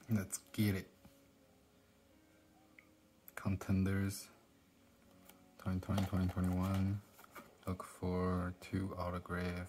Let's get it. Contenders 2020-2021. Look for 2 autograph.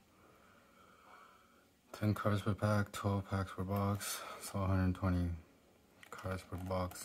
10 cards per pack, 12 packs per box. So 120 cards per box.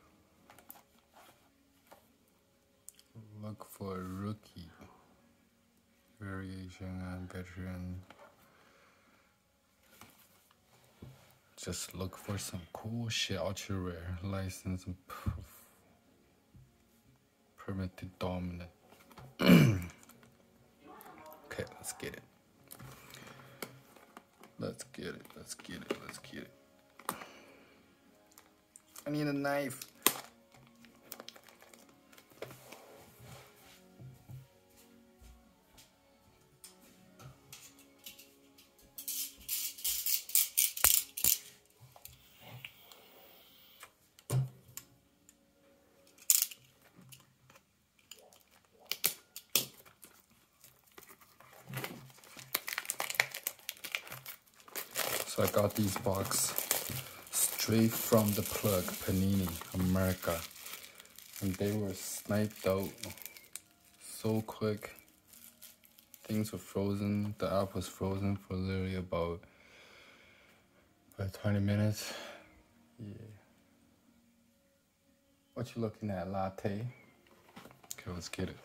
Look for rookie, variation, and veteran. Just look for some cool shit, ultra rare, license, and permitted dominant. Okay, let's get it. Let's get it. Let's get it. Let's get it. I need a knife. So I got these boxes straight from the plug, Panini, America. And they were sniped out so quick. Things were frozen. The app was frozen for literally about 20 minutes. Yeah. What you looking at, latte? Okay, let's get it.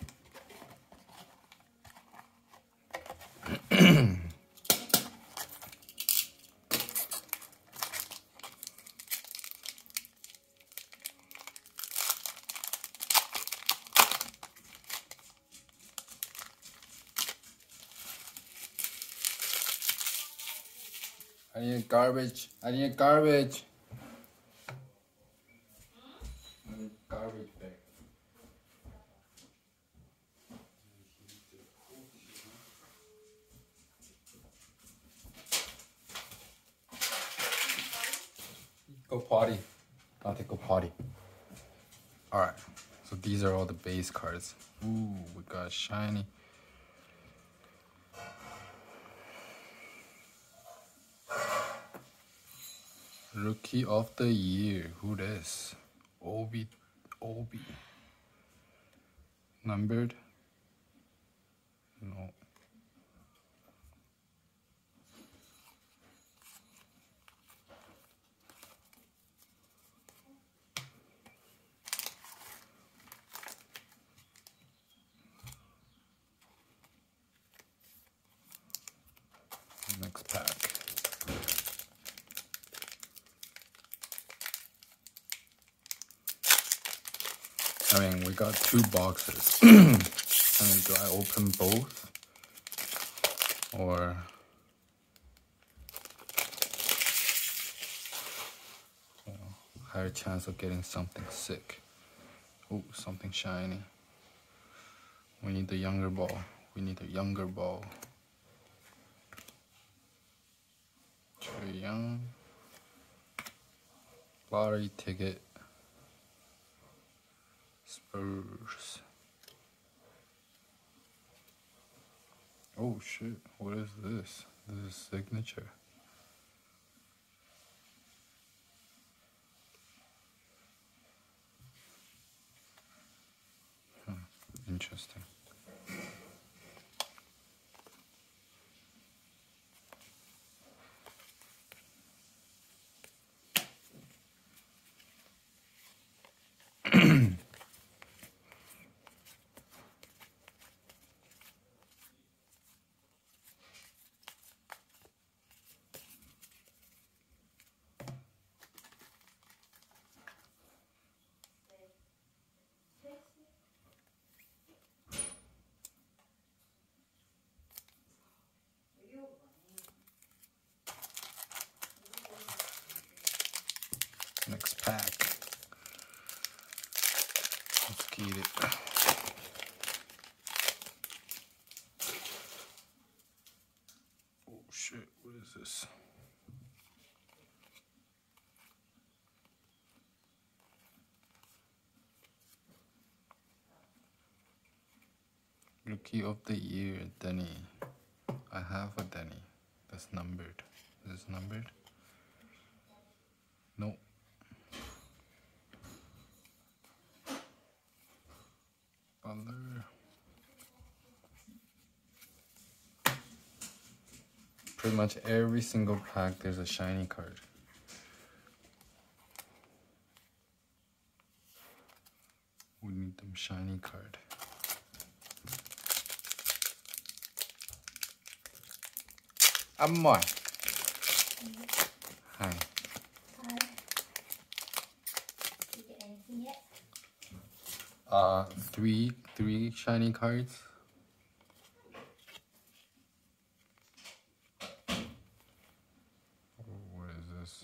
I need garbage. I need garbage. I need garbage bag. Go potty. I'll take a potty. Alright. So these are all the base cards. Ooh, we got shiny. Rookie of the year. Who this? Obi. Numbered? No. Next pack. I mean, we got 2 boxes. I mean, do I open both? Or... higher chance of getting something sick. Oh, something shiny. We need the younger ball. We need a younger ball. Trey Young. Lottery ticket. Spurs. Oh shit, what is this? This is signature. Interesting. Next pack. Let's get it. Oh shit, what is this? Rookie of the year, Denny. I have a Denny. That's numbered. Is this numbered? Nope. Butler. Pretty much every single pack there's a shiny card. We need them shiny card. Amor. Hi. Hi. Did you get anything yet? Three shiny cards. What is this?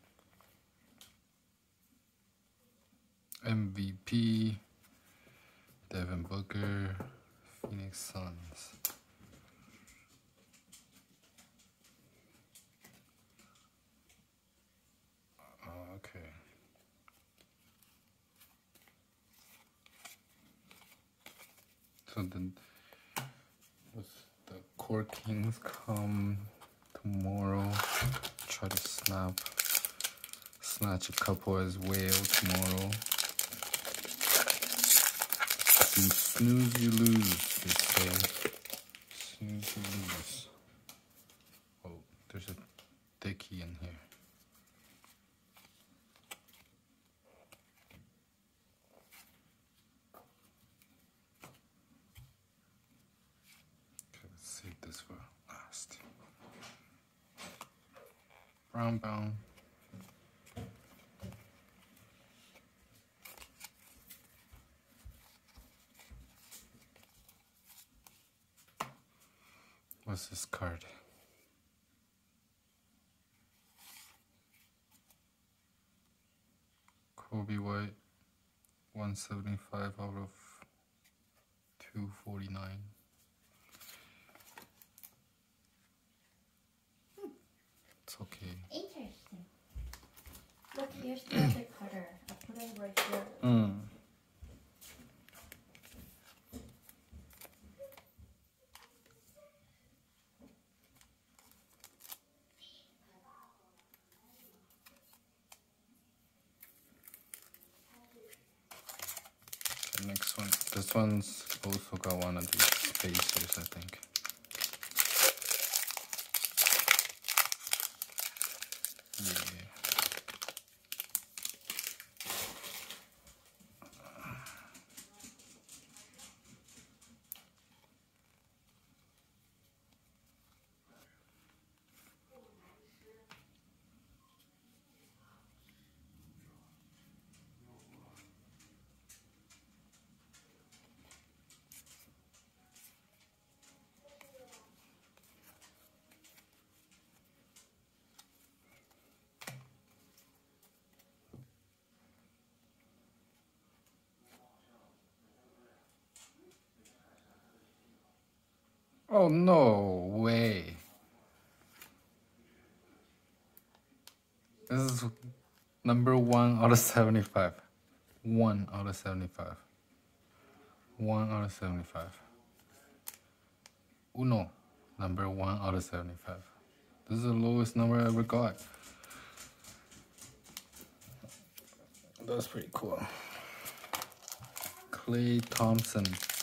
MVP, Devin Booker, Phoenix Suns. Okay. So the Core Kings come tomorrow. Try to snatch a couple as well tomorrow. And snooze you lose, they say. Snooze you lose. Oh, there's a dickie in here. Okay, let's save this for last. Brown bound. What's this card? Kobe White, 175 out of 249. It's okay. Interesting. Look, here's the other cutter. I put it right here. The next one. This one's also got one of these spacers, I think. Yeah. Oh, no way. This is number 1 out of 75. 1 out of 75. 1 out of 75. Uno. Number 1 out of 75. This is the lowest number I ever got. That's pretty cool. Klay Thompson.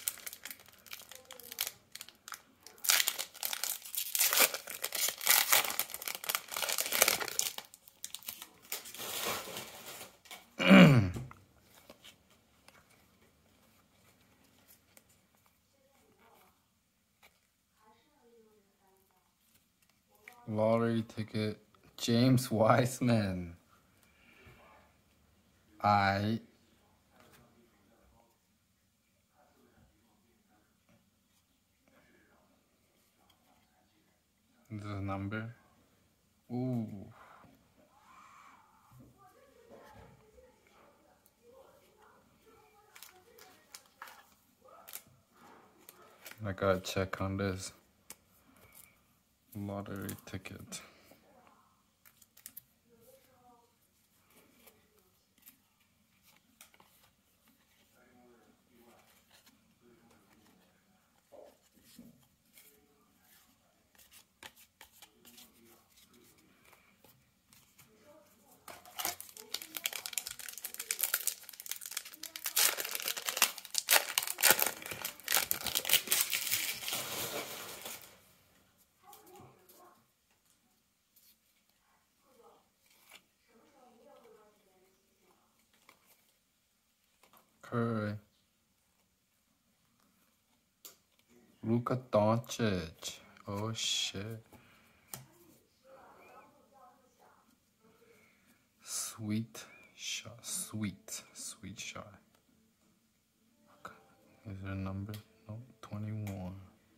Lottery ticket, James Wiseman. This is a number. Ooh. I gotta check on this lottery ticket. her. Luka Doncic. Oh shit. Sweet shot. Sweet shot. Okay. Is there a number? No, 21.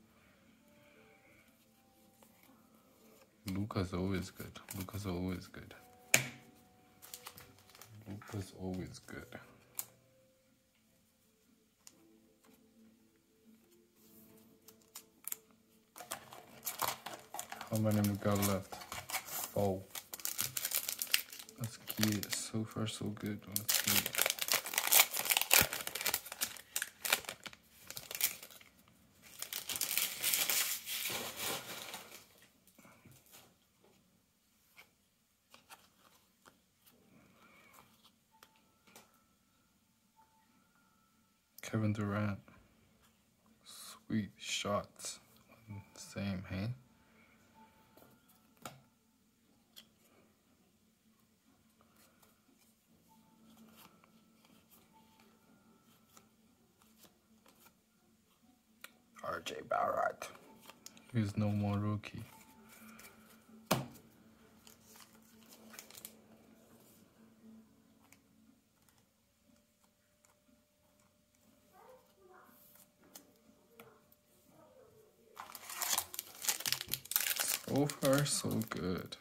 Luka's always good. Luka's always good. Luka's always good. How many we got left? 4. Let's keep it. So far, so good. Let's keep it. Kevin Durant. Sweet shots. Same, hey? RJ Barrett. He's no more rookie. So far, so good.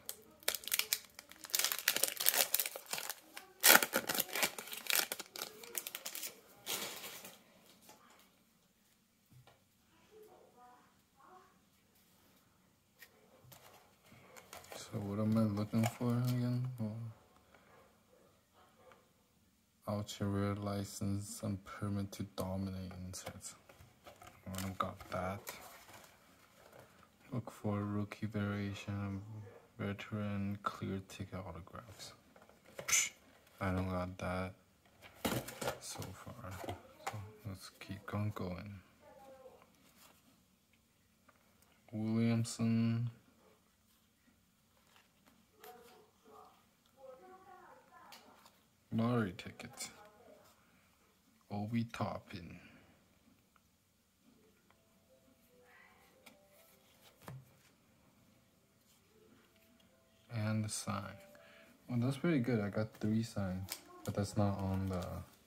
So what am I looking for again? Ultra license and permit to dominate insets. I got that. Look for rookie variation, veteran clear ticket autographs. Psh, I don't got that so far. So let's keep on going. Williamson. Lottery ticket. Obi Toppin. And the sign. Well, that's pretty good. I got 3 signs, but that's not on the.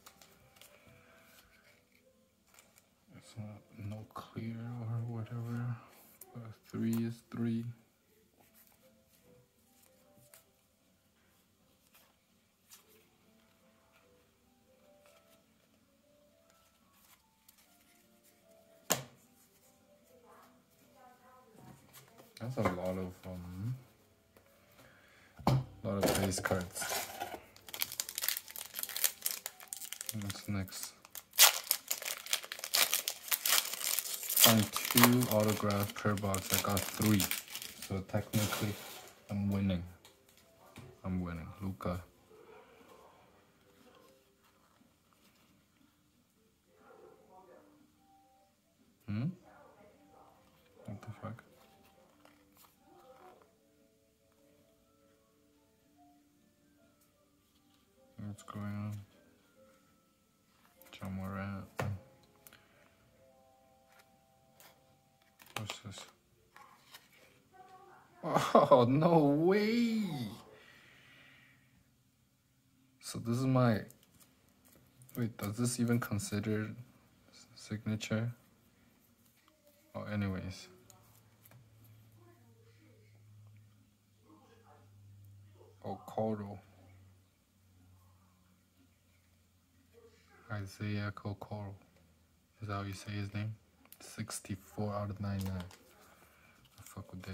It's not no clear or whatever. 3 is 3. That's a lot of base cards. What's next? Find 2 autographs per box. I got 3, so technically, I'm winning. Luka. What the fuck? What's going on? John Moran. What's this? Oh, no way! So this is my... Wait, does this even consider signature? Oh, anyways. Okoro. Isaiah Kokoro. Is that how you say his name? 64 out of 99. I fuck with that.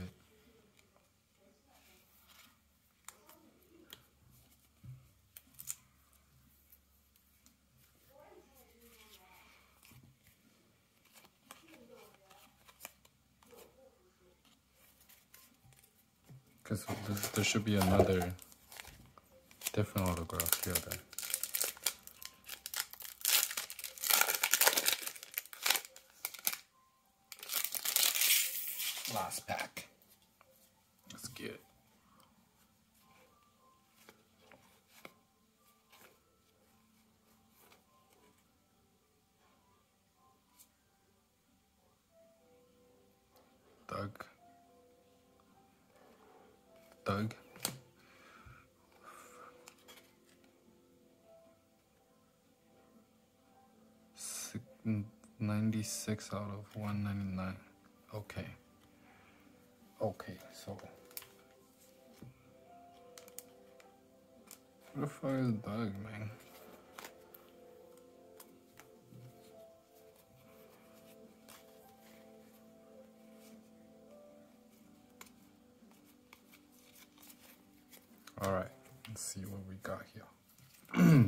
Because there should be another different autograph here then. Last pack. Let's get it. Doug. 96 out of 199. Okay. Okay, so who the fuck is Doug, man? All right, let's see what we got here.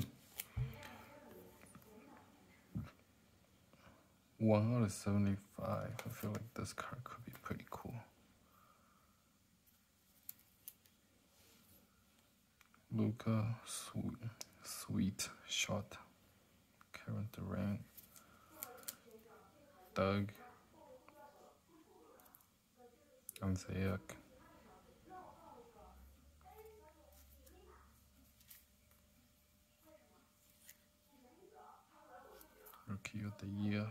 1 out of 75. I feel like this card could be pretty cool. Luca, sweet shot. Kevin Durant. Doug. Anzayak. Rookie of the Year.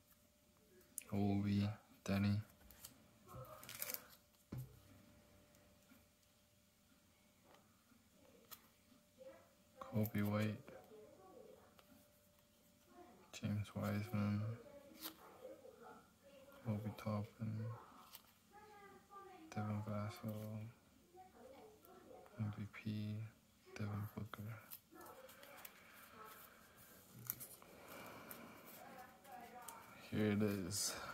Ovi, Danny. Kobe White. James Wiseman. Obi Toppin. Devin Vassell. MVP. Devin Booker. Here it is.